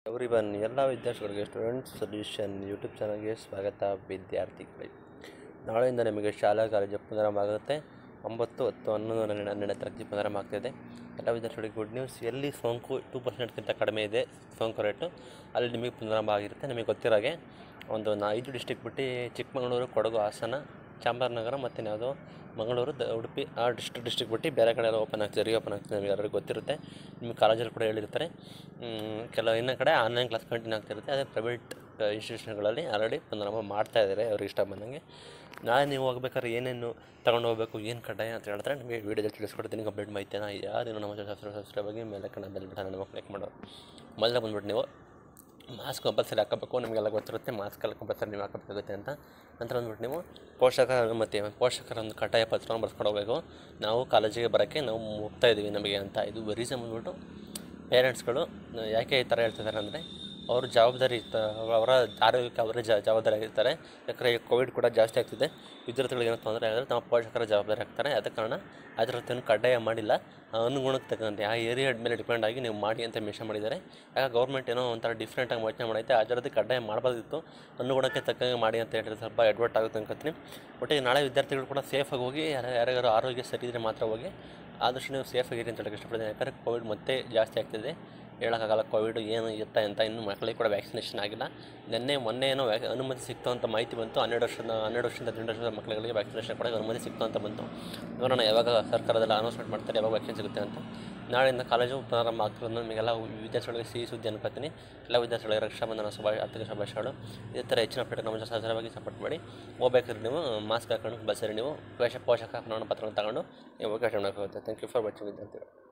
Everyone ಎಲ್ಲ ವಿದ್ಯಾರ್ಥಿಗಳಿಗೆ student solution YouTube ಚಾನಲ್ಗೆ ಸ್ವಾಗತ. ವಿದ್ಯಾರ್ಥಿಗಳೇ, ನಾಳೆಯಿಂದ ನಿಮಗೆ ಶಾಲಾ ಕಾಲೇಜು ಪುನರಾರಂಭ ಆಗುತ್ತೆ. 9, 10, 11, 12 ತಾರೀಕು ಪುನರಾರಂಭ ಆಗ್ತಾಯಿದೆ. ಎಲ್ಲ ವಿದ್ಯಾರ್ಥಿಗಳಿಗೆ ಗುಡ್ ನ್ಯೂಸ್. ಎಲ್ಲಿ ಸೋಂಕು 2%ಗಿಂತ ಕಡಿಮೆ ಇದೆ ಸೋಂಕು ರೇಟು, ಅಲ್ಲಿ ನಿಮಗೆ ಪುನರಾರಂಭ ಆಗಿರುತ್ತೆ. ನಿಮಗೆ ಗೊತ್ತಿರೋಗೆ ಒಂದು 5 ಡಿಸ್ಟಿಕ್ ಬಿಟ್ಟು ಚಿಕ್ಕಮಗಳೂರು, ಕೊಡಗು, ಹಾಸನ, ಚಾಮರಾಜನಗರ ಮತ್ತು ಯಾವುದೋ ಮಂಗಳೂರು, ಉಡುಪಿ ಆ ಡಿಸ್ಟ್ರಿಕ್ಟ್ ಬಿಟ್ಟು ಬೇರೆ ಕಡೆ ಎಲ್ಲ ಓಪನ್ ಆಗ್ತದೆ, ರೀಓಪನ್ ಆಗ್ತದೆ. ನಿಮಗೆ ಎಲ್ಲರಿಗೂ ಗೊತ್ತಿರುತ್ತೆ. ನಿಮ್ಮ ಕಾಲೇಜಲ್ಲಿ ಕೂಡ ಹೇಳಿರ್ತಾರೆ. ಇನ್ನೊಂದು ಕಡೆ ಆನ್ಲೈನ್ ಕ್ಲಾಸ್ ಕಂಟಿನ್ಯೂ ಆಗ್ತಿರುತ್ತೆ. ಅದೇ ಪ್ರೈವೇಟ್ ಇನ್ಸ್ಟಿಟ್ಯೂಷನ್ಗಳಲ್ಲಿ ಆಲ್ರೆಡಿ ಪುನರಾರಂಭ ಮಾಡ್ತಾಯಿದ್ದಾರೆ ಅವ್ರಿಗೆ ಇಷ್ಟ ಬಂದಂಗೆ. ನಾಳೆ ನೀವು ಹೋಗ್ಬೇಕಾದ್ರೆ ಏನೇನು ತೊಗೊಂಡು ಹೋಗಬೇಕು, ಏನು ಕಡ್ಡಾಯ ಅಂತ ಹೇಳಿದ್ರೆ ನಿಮಗೆ ವೀಡಿಯೋದಲ್ಲಿ ತಿಳಿಸ್ಕೊಡ್ತೀನಿ. ಕಂಪ್ಲೀಟ್ ಮಾಹಿತಿನ ಯಾರು ನಮ್ಮ ಸಬ್ಸ್ಕ್ರೈಬ್ ಆಗಿ ಮೇಲೆ ಬೆಲ್ ಬಟನ್ ಕ್ಲಿಕ್ ಮಾಡೋರು. ಮೊದಲೇ ಬಂದ್ಬಿಟ್ಟು ನೀವು ಮಾಸ್ಕ್ ಕಂಪಲ್ಸರಿ ಹಾಕೋಬೇಕು. ನಿಮಗೆಲ್ಲ ಗೊತ್ತಿರುತ್ತೆ ಮಾಸ್ಕೆಲ್ಲ ಕಂಪಲ್ಸರಿ ನೀವು ಹಾಕಬೇಕಾಗುತ್ತೆ ಅಂತ. ನಂತರ ಬಂದ್ಬಿಟ್ಟು ನೀವು ಪೋಷಕರ ಒಂದು ಕಡ್ಡಾಯ ಪತ್ರವನ್ನು ಬರ್ಸ್ಕೊಂಡು ಹೋಗಬೇಕು. ನಾವು ಕಾಲೇಜಿಗೆ ಬರೋಕ್ಕೆ ನಾವು ಹೋಗ್ತಾ ಇದ್ದೀವಿ ನಮಗೆ ಅಂತ. ಇದು ರೀಸನ್ ಬಂದ್ಬಿಟ್ಟು ಪೇರೆಂಟ್ಸ್ಗಳು ಯಾಕೆ ಈ ಥರ ಹೇಳ್ತಿದ್ದಾರೆ ಅಂದರೆ, ಅವರು ಜವಾಬ್ದಾರಿ ಅವರ ಆರೋಗ್ಯಕ್ಕೆ ಅವರೇ ಜವಾಬ್ದಾರಿ ಆಗಿರ್ತಾರೆ. ಯಾಕಂದರೆ ಈಗ ಕೋವಿಡ್ ಕೂಡ ಜಾಸ್ತಿ ಆಗ್ತಿದೆ. ವಿದ್ಯಾರ್ಥಿಗಳಿಗೆ ಏನೋ ತೊಂದರೆ ಆಗಿದ್ರೆ ತಮ್ಮ ಪೋಷಕರ ಜವಾಬ್ದಾರಿ ಆಗ್ತಾರೆ. ಆದ ಕಾರಣ ಅದರ ಕಡ್ಡಾಯ ಮಾಡಿಲ್ಲ. ಅನುಗುಣಕ್ಕೆ ತಕ್ಕಂತೆ ಆ ಏರಿಯಾ ಮೇಲೆ ಡಿಪೆಂಡ್ ಆಗಿ ನೀವು ಮಾಡಿ ಅಂತ ಮೆನ್ಷನ್ ಮಾಡಿದ್ದಾರೆ. ಯಾಕೆ ಗೌರ್ಮೆಂಟ್ ಏನೋ ಒಂಥರ ಡಿಫ್ರೆಂಟಾಗಿ ಯೋಚನೆ ಮಾಡೈತೆ. ಅದರದ್ದು ಕಡ್ಡಾಯ ಮಾಡಬಾರ್ದಿತ್ತು, ಅನುಗುಣಕ್ಕೆ ತಕ್ಕಂಗೆ ಮಾಡಿ ಅಂತ ಹೇಳಿದ್ರೆ ಸ್ವಲ್ಪ ಎಡ್ವರ್ಟ್ ಆಗುತ್ತೆ ಅನ್ಕೋತೀನಿ. ಒಟ್ಟಿಗೆ ನಾಳೆ ವಿದ್ಯಾರ್ಥಿಗಳು ಕೂಡ ಸೇಫಾಗಿ ಹೋಗಿ, ಯಾರ್ಯಾರು ಆರೋಗ್ಯ ಸರಿ ಇದ್ದರೆ ಮಾತ್ರ ಹೋಗಿ. ಆದಷ್ಟು ನೀವು ಸೇಫಾಗಿರಿ ಅಂತ ಹೇಳಕ್ಕೆ ಇಷ್ಟಪಡ್ತೀನಿ. ಯಾಕಂದರೆ ಕೋವಿಡ್ ಮತ್ತೆ ಜಾಸ್ತಿ ಆಗ್ತಿದೆ. ಹೇಳೋಕ್ಕಾಗಲ್ಲ ಕೋವಿಡ್ ಏನು ಇರ್ತಾ ಅಂತ. ಇನ್ನು ಮಕ್ಕಳಿಗೆ ಕೂಡ ವ್ಯಾಕ್ಸಿನೇಷನ್ ಆಗಿಲ್ಲ. ಮೊನ್ನೆ ಏನೋ ಅನುಮತಿ ಸಿಕ್ತು ಅಂತ ಮಾಹಿತಿ ಬಂತು. 12 ವರ್ಷದಿಂದ 18 ವರ್ಷದ ಮಕ್ಕಳಿಗೆ ವ್ಯಾಕ್ಸಿನೇಷನ್ ಕೊಡೋಕ್ಕೆ ಅನುಮತಿ ಸಿಕ್ತು ಅಂತ ಬಂತು. ನೋಡೋಣ ಯಾವಾಗ ಸರ್ಕಾರದಲ್ಲಿ ಅನೌನ್ಸ್ಮೆಂಟ್ ಮಾಡ್ತಾರೆ, ಯಾವಾಗ ವ್ಯಾಕ್ಸಿನ್ ಸಿಗುತ್ತೆ ಅಂತ. ನಾಳೆಯಿಂದ ಕಾಲೇಜು ಪುನರಾರಂಭ ಆಗ್ತಿರೋದು ನಿಮಗೆಲ್ಲ ವಿದ್ಯಾರ್ಥಿಗಳಿಗೆ ಸಿಹಿ ಸುದ್ದಿ ಅನ್ಕೋತೀನಿ. ಎಲ್ಲ ವಿದ್ಯಾರ್ಥಿಗಳಿಗೆ ರಕ್ಷಾಬಂಧನ ಆರ್ಥಿಕ ಶುಭಾಶಯಗಳು. ಇದೇ ಥರ ಹೆಚ್ಚಿನ ಅಪ್ಡೇಟ್ ನಮ್ಮ ಸಹಜವಾಗಿ ಸಪೋರ್ಟ್ ಮಾಡಿ. ಹೋಗ್ಬೇಕಾದ್ರೆ ನೀವು ಮಾಸ್ಕ್ ಹಾಕೊಂಡು ಬಸ್ಸಲ್ಲಿ ನೀವು ಪೋಷಕ ಪ್ರಮಾಣ ಪತ್ರವನ್ನು ತಗೊಂಡು ನೀವು ಹೋಗಿ ಅಟೆಂಡ್ ಆಗುತ್ತೆ. ಥ್ಯಾಂಕ್ ಯು ಫಾರ್ ವಾಚಿಂಗ್ ವಿದ್ಯಾರ್ಥಿಗಳು.